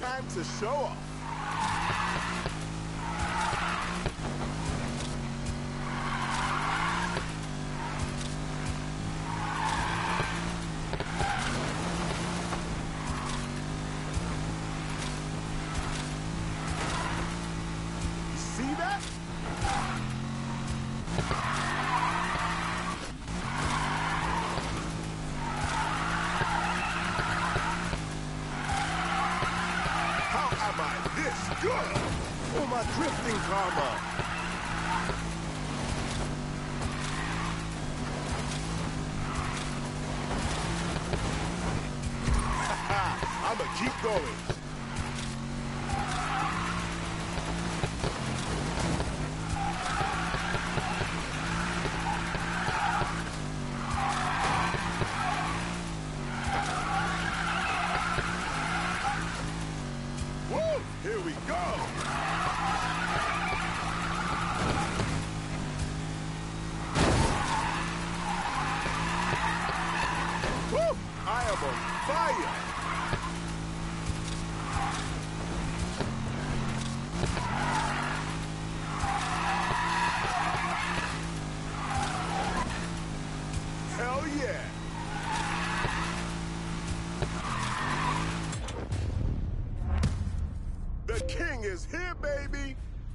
time to show off. See that? How am I this good? Oh, my drifting karma. I'ma keep going. Here we go! Woo! I am on fire! Hell yeah! The king is here, baby!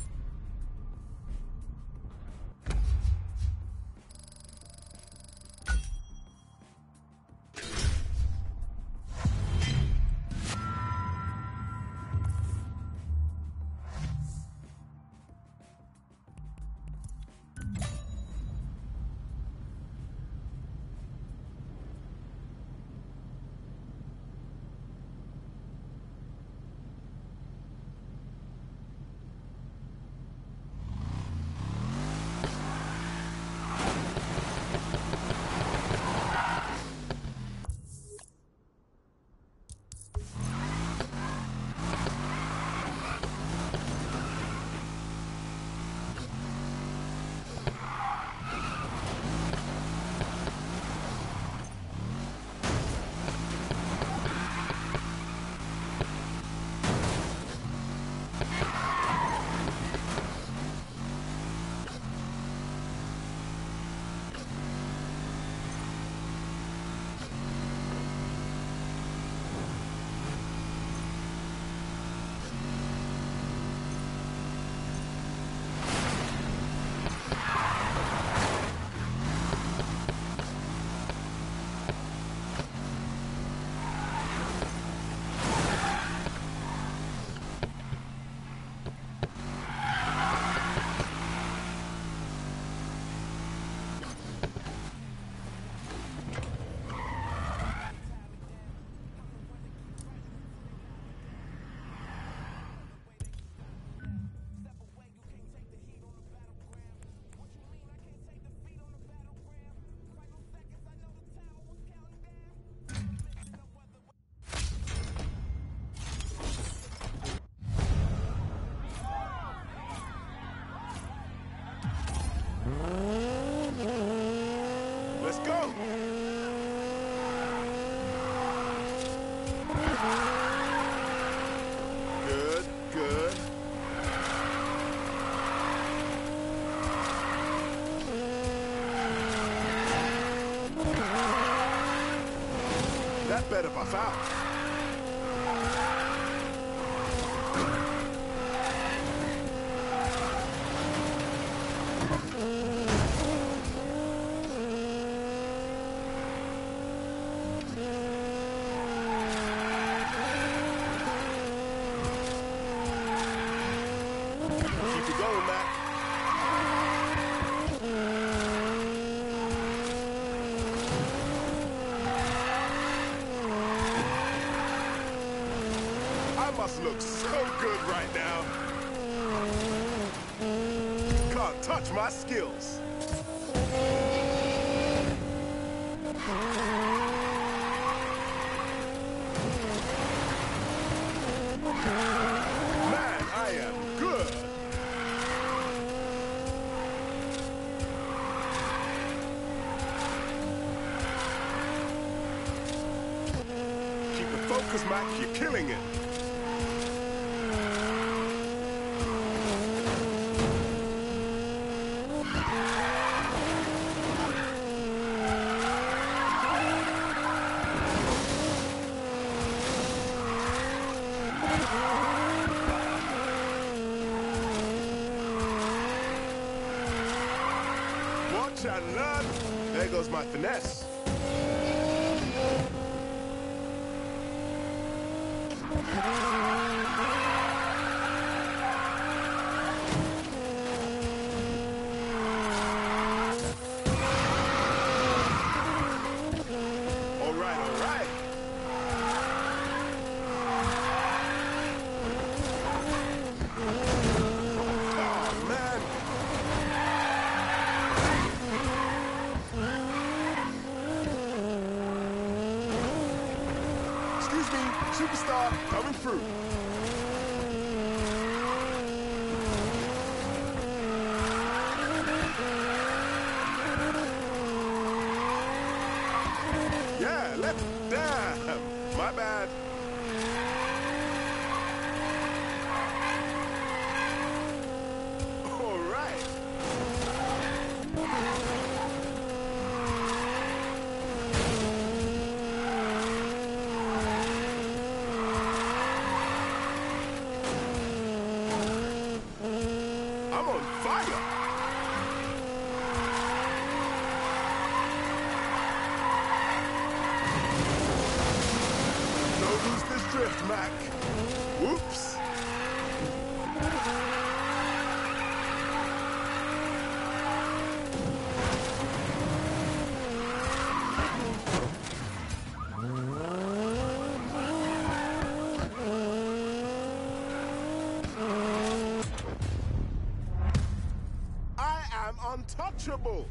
Let's go! Good, good. That better buff out. Keep it going, Mac. I must look so good right now. Can't touch my skills. Man, I am good. Keep the focus, Mac. You're killing it. Watch and learn. There goes my finesse. All right, all right. Oh, man. Excuse me, superstar, coming through. Yeah, damn, my bad. All right. I'm on fire. Don't lose this drift, Mac. Whoops. I am untouchable.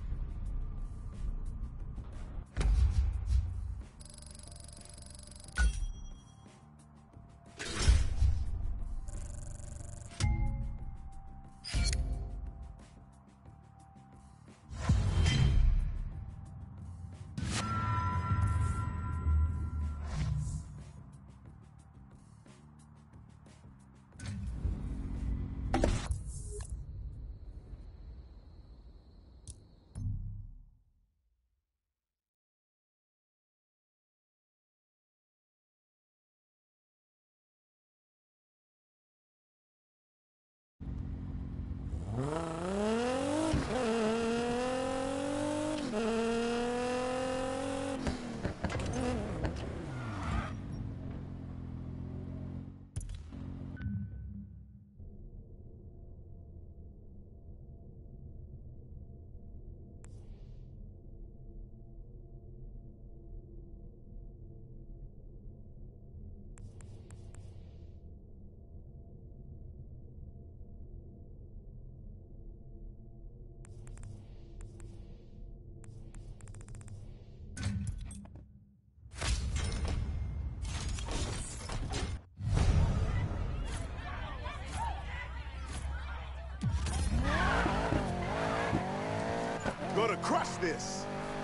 Gotta crush this.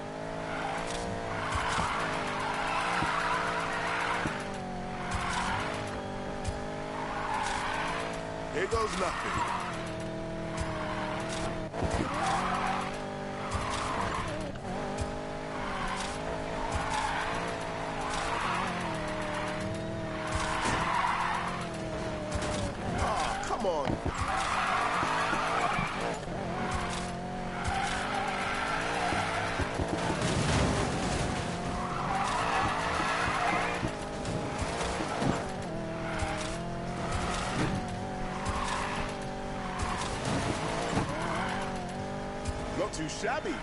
Here goes nothing. Oh, come on. Not too shabby.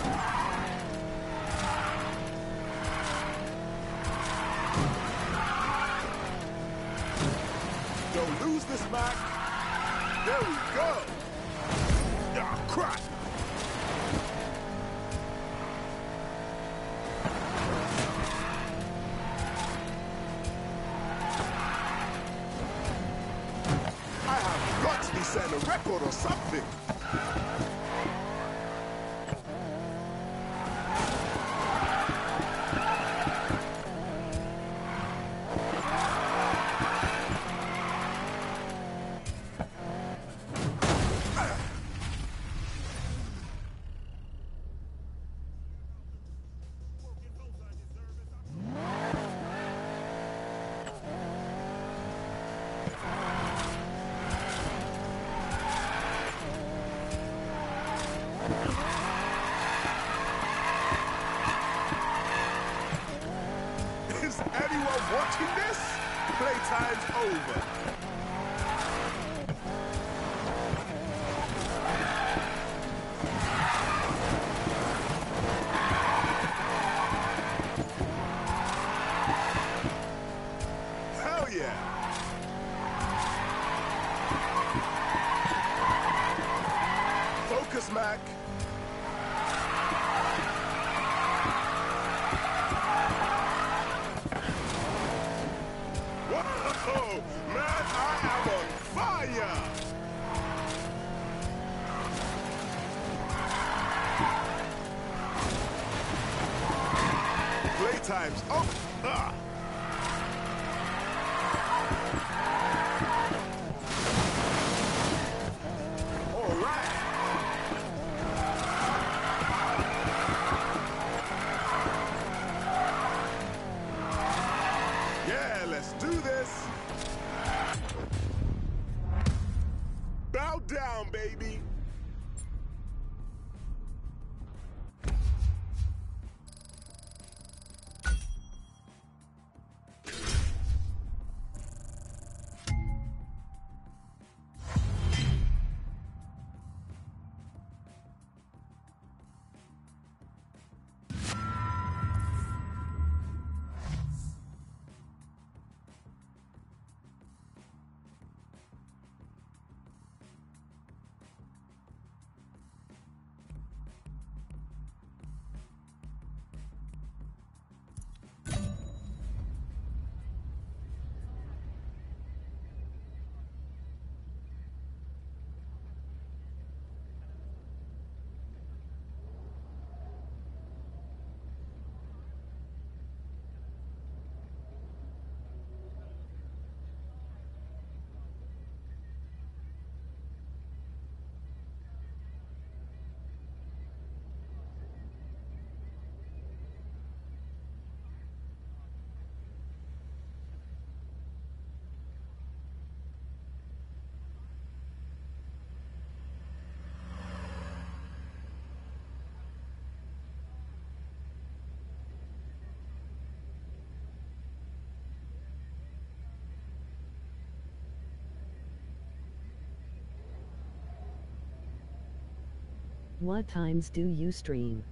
Don't lose this, Mac. There we go. Ah, crap. I have got to be setting a record or something. watching this? Playtime's over. Hell yeah! Focus, Mac. Whoa! Man, I am on fire! Playtime's up! Ah. All right. Yeah, let's do this. Bow down, baby. What times do you stream?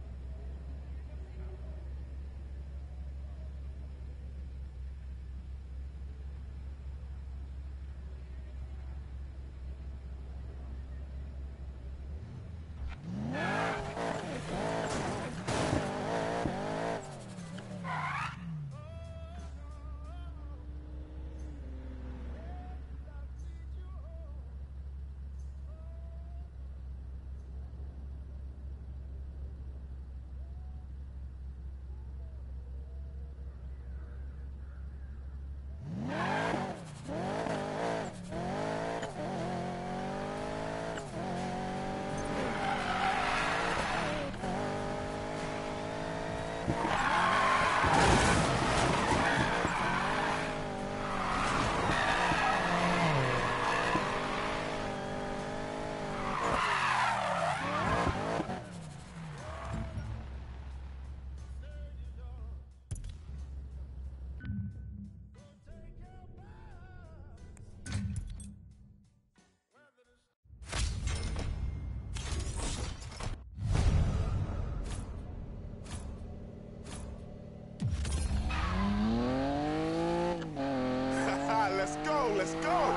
Let's go, let's go!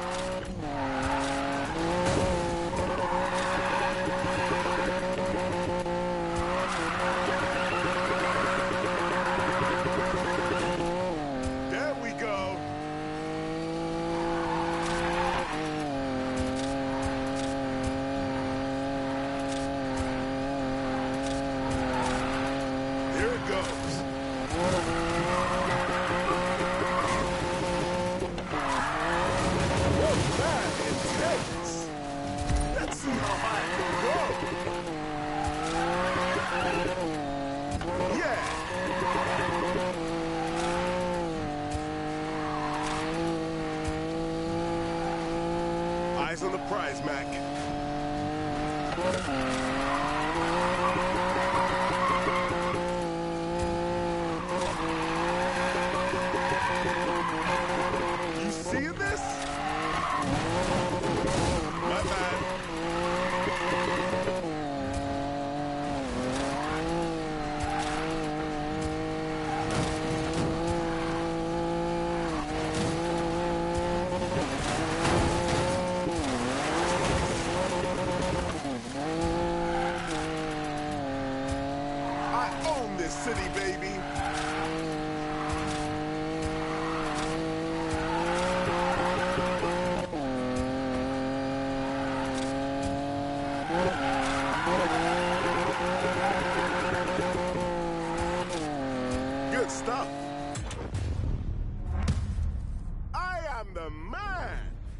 There we go! Here it goes. Let's see how high it can go. Yeah. Eyes on the prize, Mac. this city, baby. Good stuff. I am the man.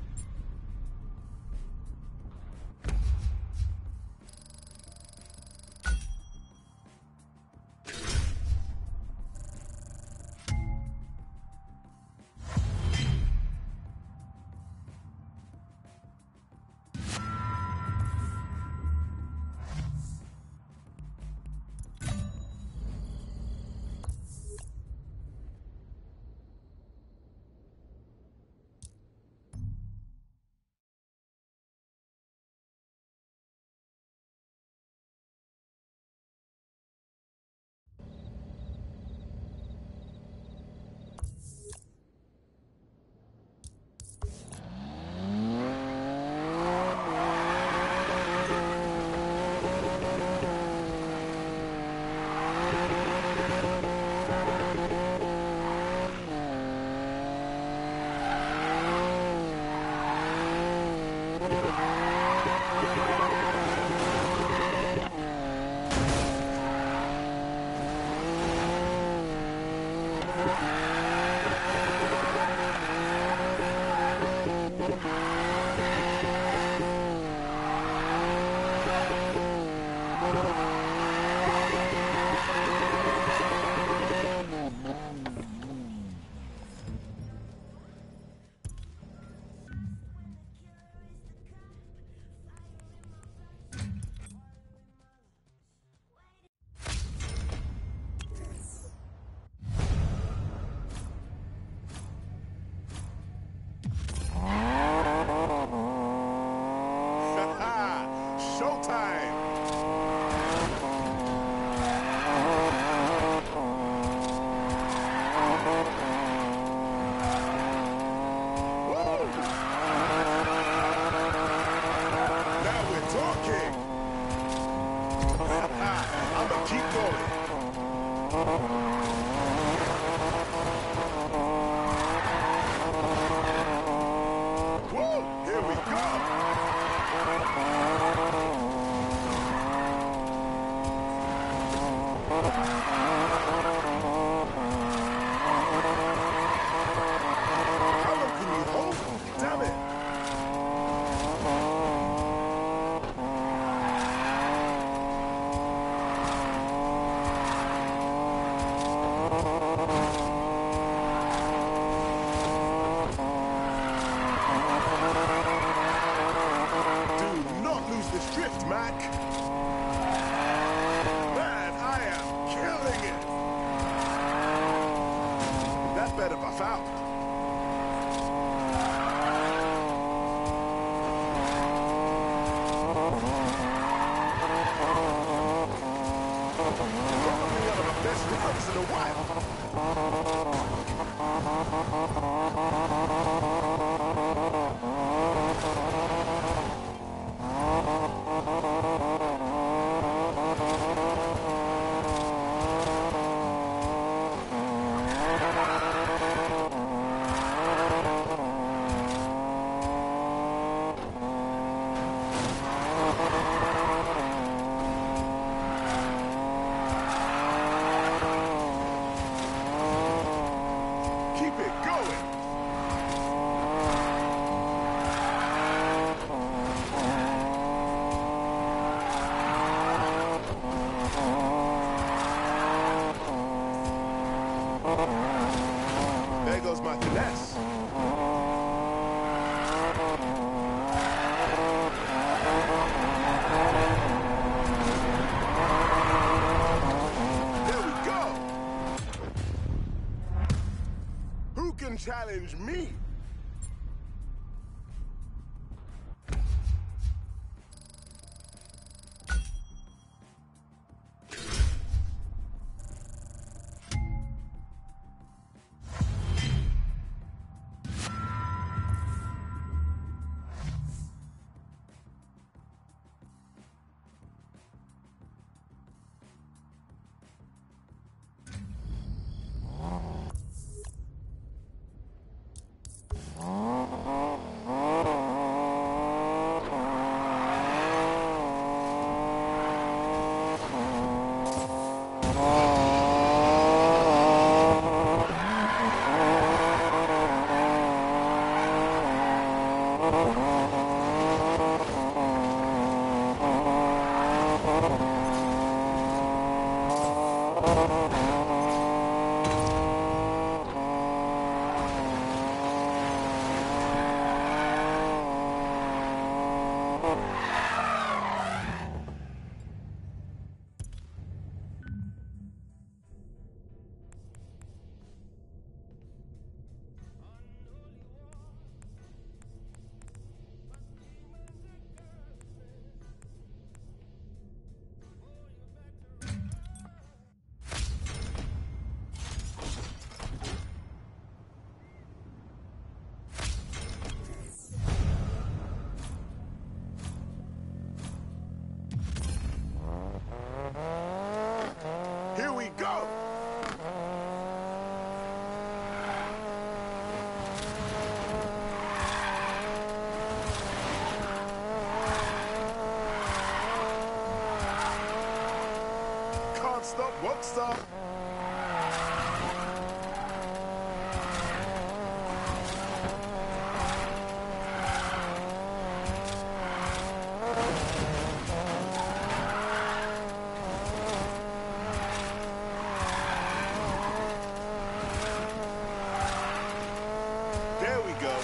Showtime! Woo! Now we're talking! I'ma keep going. Woo! Here we go! How long can you hold? Damn it! Do not lose this drift, Mac. Man, I am killing it. That better buff out. Probably one of the best runs in a while. Keep it going. There goes my finesse. There we go. Who can challenge me? Here we go! Can't stop, won't stop. There we go.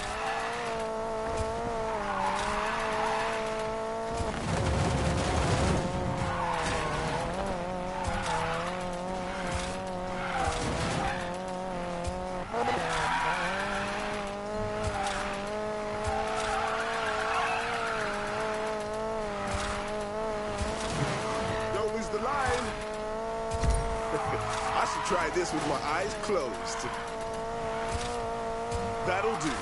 Don't lose the line. I should try this with my eyes closed. That'll do.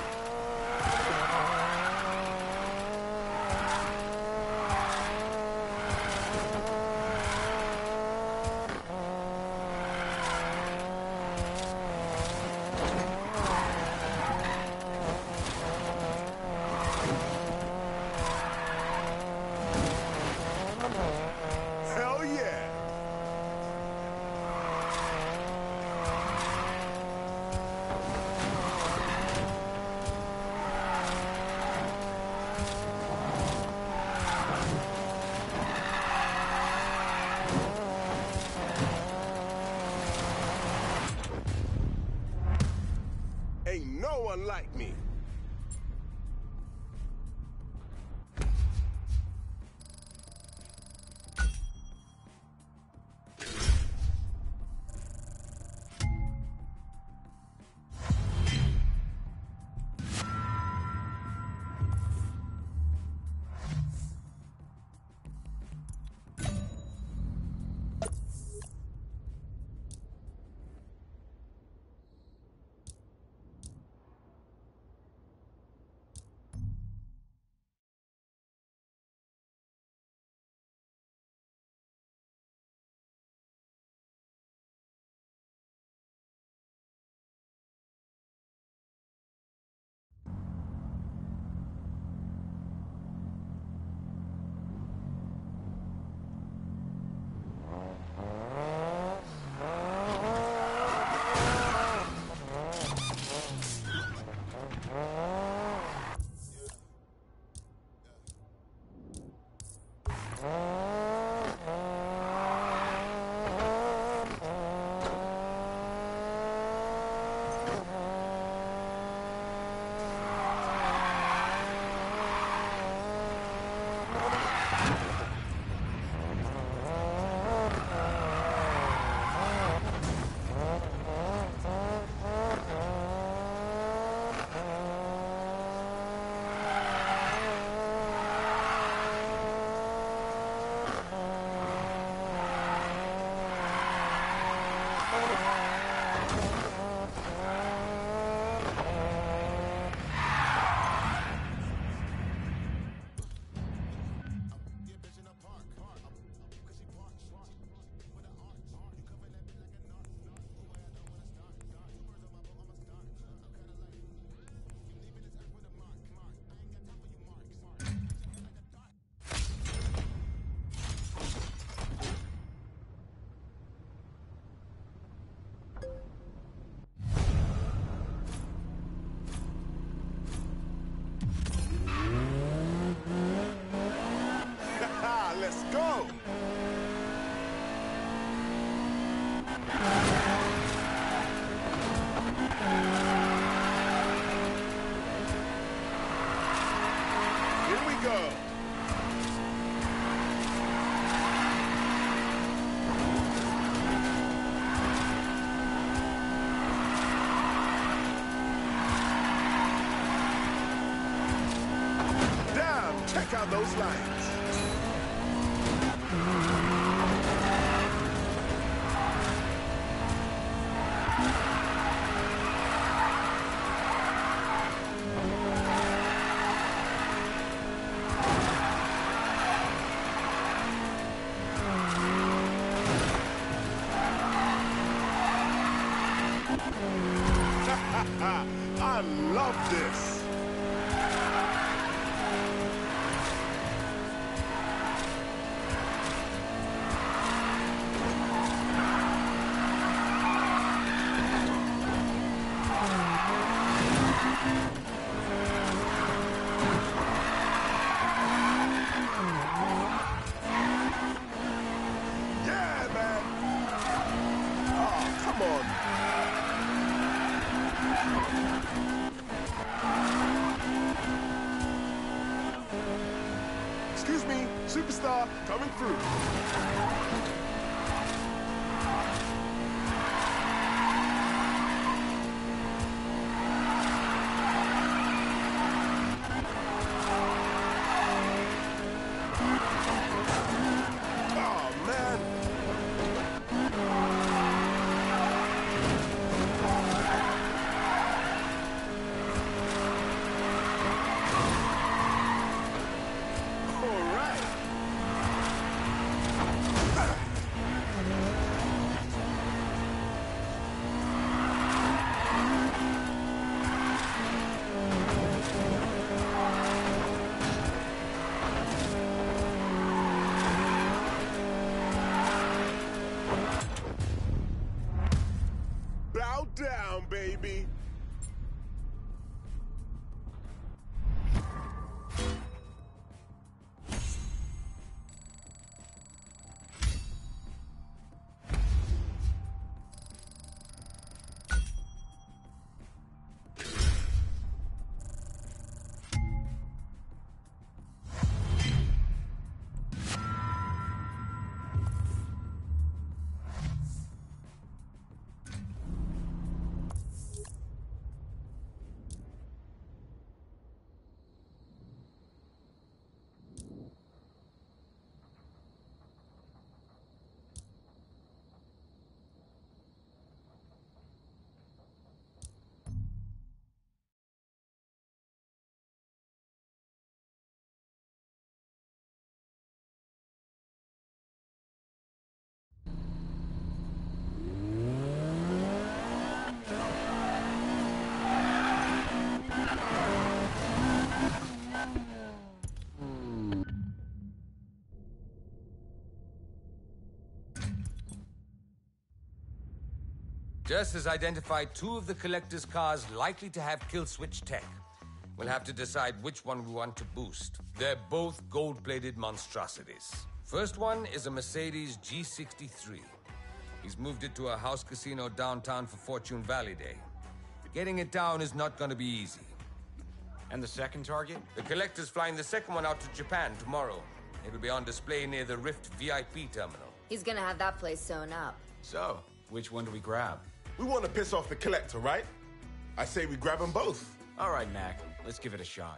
Hell yeah! Ain't no one like me. Check out those lines. I love this. Yeah, man. Oh, come on. Excuse me, superstar, coming through. Oh, man. All right. Bow down, baby. Jess has identified two of the Collector's cars likely to have kill switch tech. We'll have to decide which one we want to boost. They're both gold-plated monstrosities. First one is a Mercedes G63. He's moved it to a house casino downtown for Fortune Valley Day. Getting it down is not going to be easy. And the second target? The Collector's flying the second one out to Japan tomorrow. It'll be on display near the Rift VIP terminal. He's gonna have that place sewn up. So, which one do we grab? We want to piss off the Collector, right? I say we grab them both. All right, Mac. Let's give it a shot.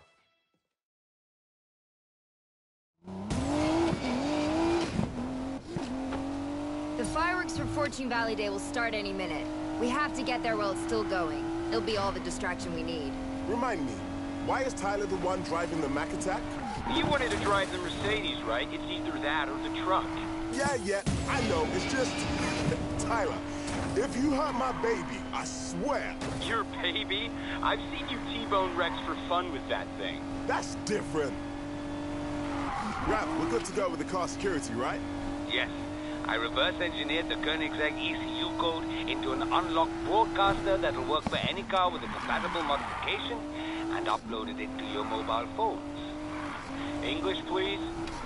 The fireworks for Fortune Valley Day will start any minute. We have to get there while it's still going. It'll be all the distraction we need. Remind me, why is Tyler the one driving the Mac attack? You wanted to drive the Mercedes, right? It's either that or the truck. Yeah, I know. It's just... Tyler, if you hurt my baby, I swear. Your baby? I've seen you T-bone Rex for fun with that thing. That's different. Raph, we're good to go with the car security, right? Yes. I reverse engineered the Koenigsegg ECU code into an unlocked broadcaster that'll work for any car with a compatible modification and uploaded it to your mobile phones. English, please?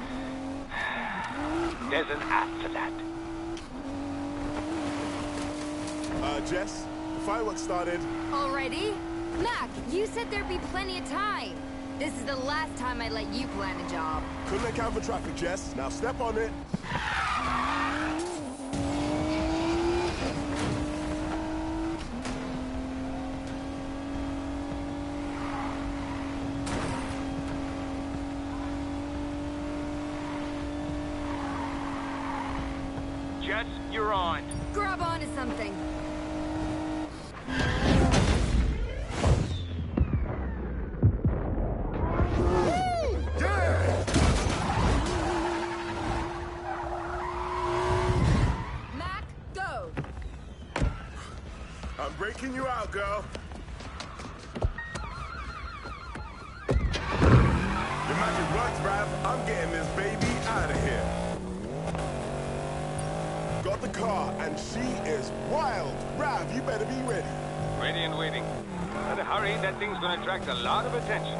There's an app for that. Jess, the fireworks started. Already? Mac, you said there'd be plenty of time. This is the last time I let you plan a job. Couldn't account for traffic, Jess. Now step on it. Jess, you're on. Grab onto something. Mac, go! I'm breaking you out, girl. Your magic works, Rav. I'm getting this baby out of here. Got the car, and she is wild. Rav, you better be ready. Ready and waiting. Better hurry, that thing's gonna attract a lot of attention.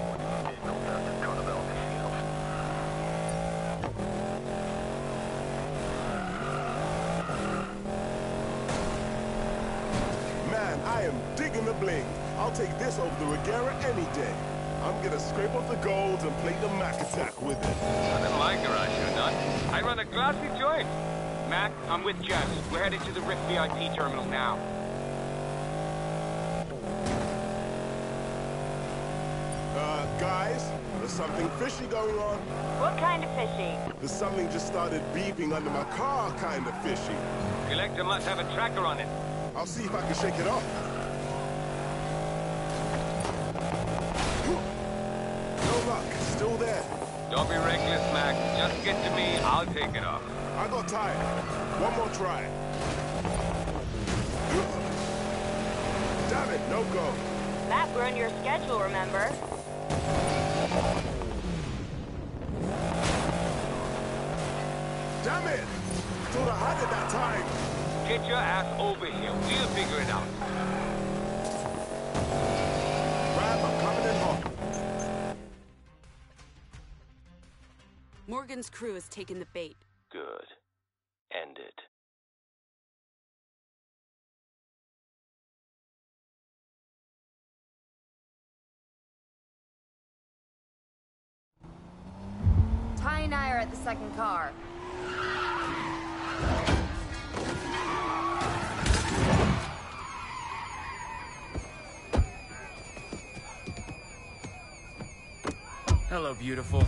Man, I am digging the bling. I'll take this over the Regera any day. I'm gonna scrape off the gold and plate the Mac Attack with it. Not in my garage, you're not. I run a classy joint. Mac, I'm with Jess. We're headed to the Rift VIP terminal now. Guys, there's something fishy going on. What kind of fishy? There's something just started beeping under my car, kind of fishy. Collector must have a tracker on it. I'll see if I can shake it off. No luck, still there. Don't be reckless, Mac. Just get to me, I'll take it off. I got tired. One more try. Damn it, no go. Matt, we're on your schedule, remember? Damn it! Thought I had it that time. Get your ass over here. We'll figure it out. Rav, I'm coming in hot. Morgan's crew has taken the bait. Good. End it. Ty and I are at the second car. Hello, beautiful.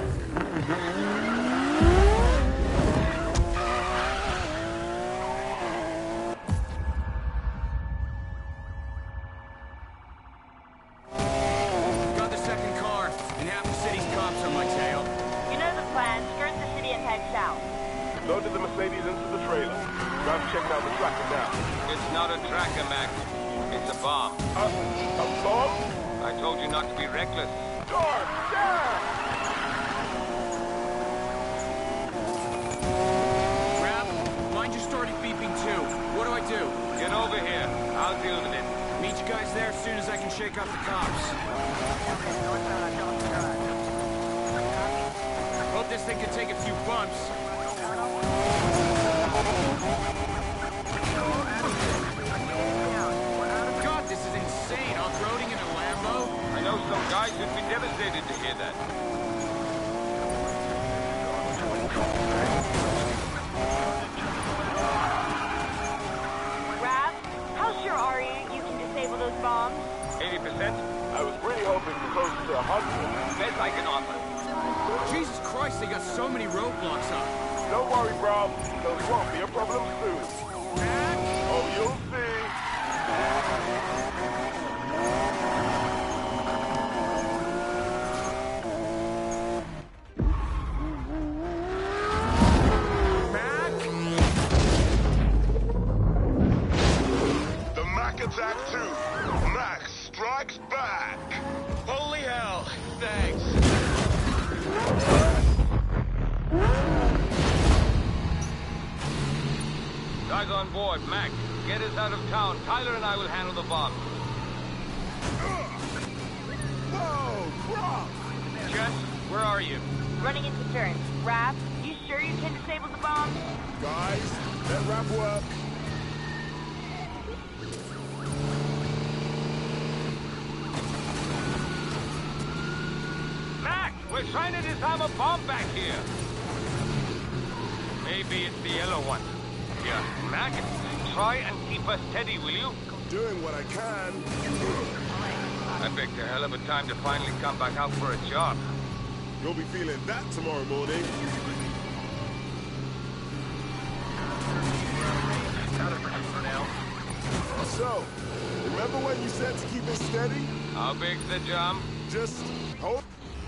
Got the second car, and half the city's cops on my tail. You know the plan. Skirt the city and head south. Loaded the Mercedes into the trailer. Rav's checking out the tracker now. It's not a tracker, Mac. It's a bomb. A bomb? I told you not to be reckless. God damn! Rav, mine just started beeping too. What do I do? Get over here. I'll deal with it. Meet you guys there as soon as I can shake off the cops. Hope this thing can take a few bumps. God, this is insane. Off-roading in a Lambo? I know some guys who'd be devastated to hear that. Rav, how sure are you can disable those bombs? 80%? I was really hoping for close to 100. Best I can offer. Jesus Christ, they got so many roadblocks up. Don't worry, bro. Those won't be a problem soon. Oh, you'll see. The Mac Attack 2. Mac strikes back. Holy hell, thanks. Guys on board, Mac. Get us out of town. Tyler and I will handle the bomb. Whoa, bro! Jess, where are you? Running into turns. Rav, you sure you can disable the bombs? Guys, let Rav work. Mac, we're trying to disarm a bomb back here. Maybe it's the yellow one. Yeah, Mac, try and keep us steady, will you? Doing what I can. I picked a hell of a time to finally come back out for a job. You'll be feeling that tomorrow morning. when you said to keep it steady? How big's the jump? Just hold.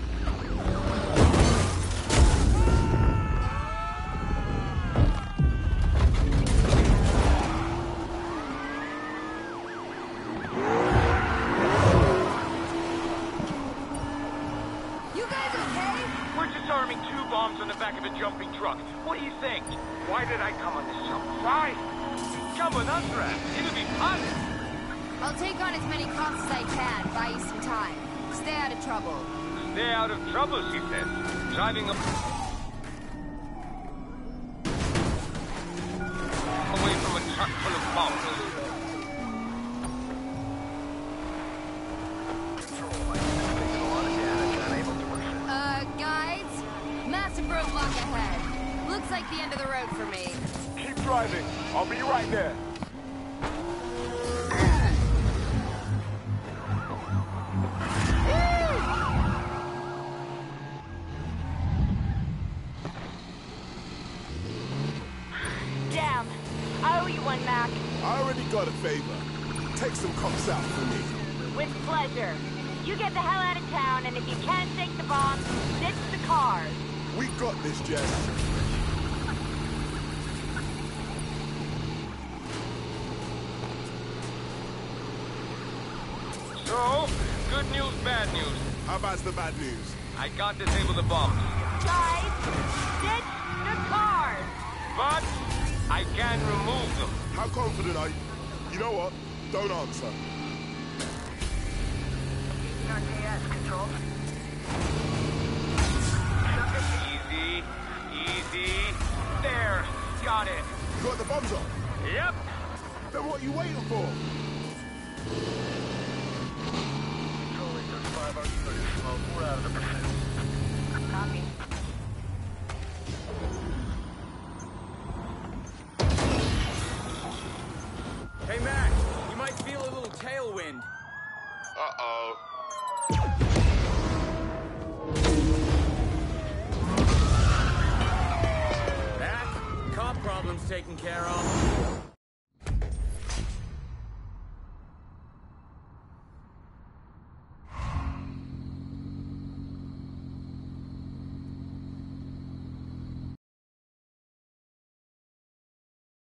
You guys okay? We're just arming 2 bombs on the back of a jumping truck. What do you think? Why did I come on this jump? Why? Come with us, Raph. It'll be fun. I'll take on as many cops as I can, buy you some time. Stay out of trouble. Stay out of trouble, she says. Driving away from a truck full of bombs. Guides? Massive roadblock ahead. Looks like the end of the road for me. Keep driving. I'll be right there. Damn. I owe you one, Mac. I already got a favor. Take some cops out for me. With pleasure. You get the hell out of town, and if you can't take the bombs, ditch the cars. We got this, Jess. So, good news, bad news. How bad's the bad news? I can't disable the bombs. Guys, ditch the cars. But I can remove them. How confident are you? You know what? Don't answer. Easy, easy. There, got it. You got the bombs on? Yep. Then what are you waiting for? Copy. Hey, Mac, you might feel a little tailwind. Uh-oh. Mac, cop problem's taken care of.